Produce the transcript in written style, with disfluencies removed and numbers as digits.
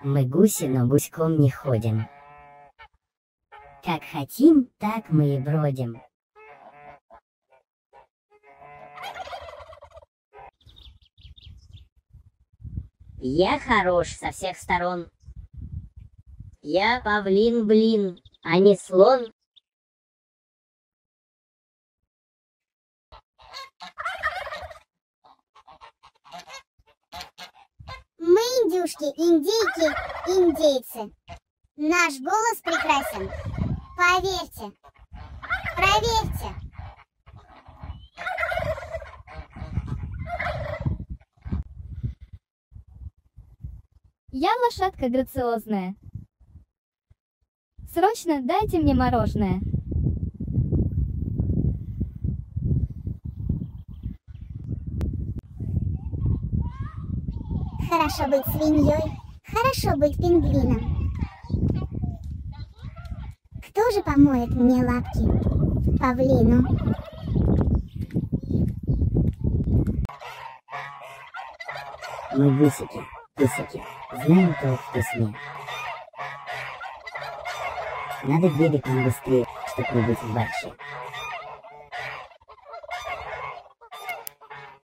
Мы гуси, но гуськом не ходим. Как хотим, так мы и бродим. Я хорош со всех сторон. Я павлин-блин, а не слон. Мы индюшки, индейки, индейцы. Наш голос прекрасен. Поверьте. Проверьте. Я лошадка грациозная. Срочно дайте мне мороженое. Хорошо быть свиньей, хорошо быть пингвином. Кто же помоет мне лапки? Павлину. Мы гусики, пысики, знаем толк в письме. Надо бегать нам быстрее, чтоб не быть в борще.